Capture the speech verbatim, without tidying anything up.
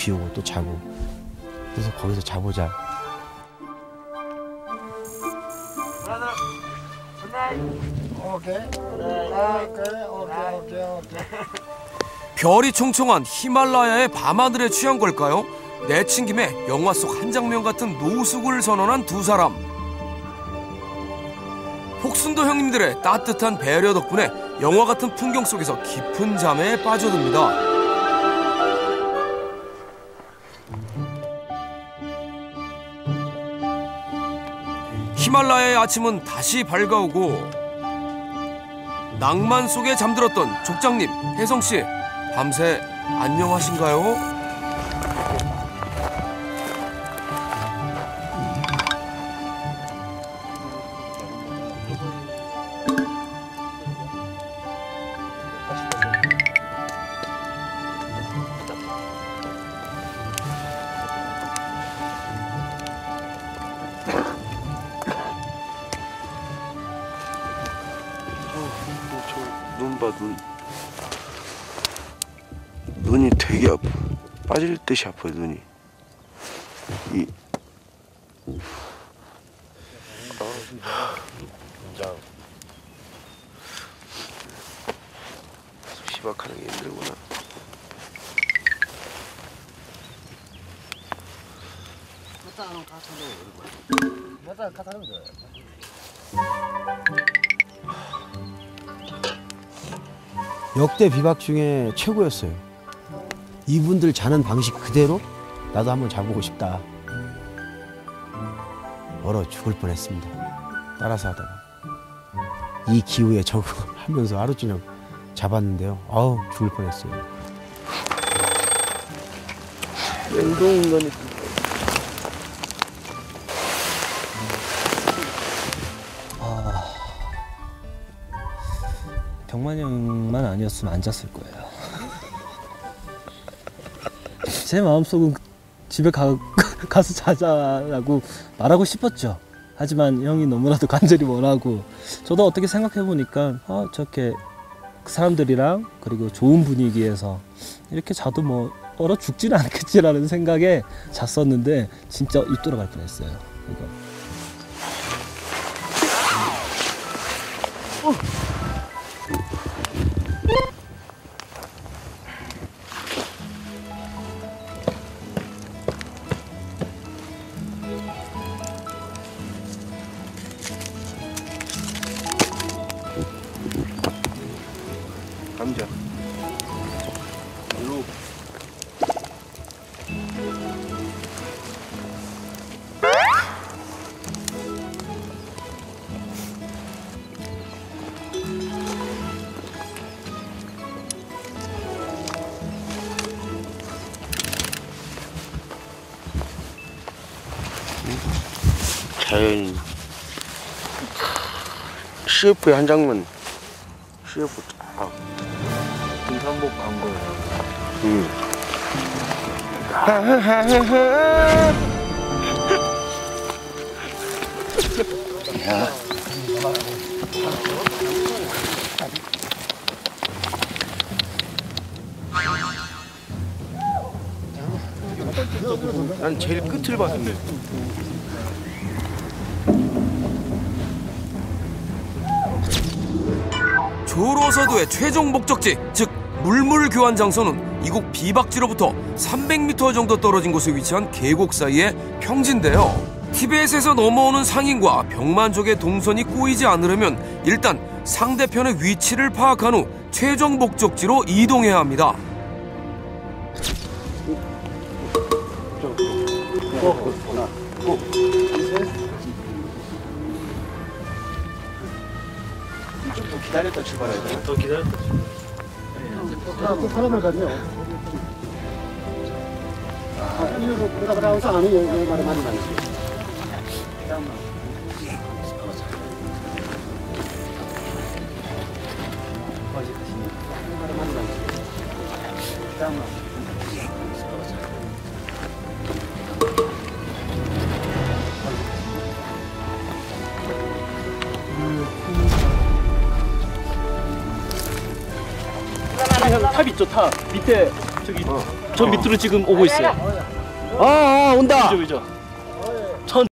비 오고 또 자고. 그래서 거기서 자보자. 별이 총총한 히말라야의 밤하늘에 취한 걸까요? 내친 김에 영화 속 한 장면 같은 노숙을 선언한 두 사람. 폭순도 형님들의 따뜻한 배려 덕분에 영화 같은 풍경 속에서 깊은 잠에 빠져듭니다. 히말라야의 아침은 다시 밝아오고 낭만 속에 잠들었던 족장님, 혜성씨, 밤새 안녕하신가요? 눈 봐, 눈. 눈이 되게 아파. 빠질 듯이 아파요, 눈이. 이. 아, 긴장. 시박하는 게 힘들구나. 역대 비박 중에 최고였어요. 이분들 자는 방식 그대로 나도 한번 자보고 싶다. 얼어 죽을 뻔했습니다. 따라서 하다가. 이 기후에 저거 하면서 하루 저녁 잡았는데요. 아우 죽을 뻔했어요. 냉동 인간이. 아, 병만이 형만 아니었으면 안 잤을 거예요. 제 마음속은 집에 가, 가서 자자라고 말하고 싶었죠. 하지만 형이 너무나도 간절히 원하고, 저도 어떻게 생각해보니까 아, 저렇게 사람들이랑 그리고 좋은 분위기에서 이렇게 자도 뭐 얼어 죽지는 않겠지라는 생각에 잤었는데 진짜 입 돌아갈 뻔했어요. 이거. 어. 감자. 일로. 자연. 씨에프의 한 장면. 씨에프 딱. 등산복 간 거예요. 응. 야. 난 제일 끝을 봤는데. 조로서도의 최종 목적지, 즉 물물 교환 장소는 이곳 비박지로부터 삼백 미터 정도 떨어진 곳에 위치한 계곡 사이의 평지인데요. 티베트에서 넘어오는 상인과 병만족의 동선이 꼬이지 않으려면 일단 상대편의 위치를 파악한 후 최종 목적지로 이동해야 합니다. 좀 기다렸다 출발해야 돼. 더 기다렸다 출발. 사람을 가지요. 아, 이거 그러다 그러다 항상 안 해요. 말이 많이 많이. 어디 가시니? 말이 많이 많이. 탑 있죠, 탑 밑에 저기. 어. 저 밑으로 지금 오고 있어요. 어, 어 온다. 그죠, 그죠.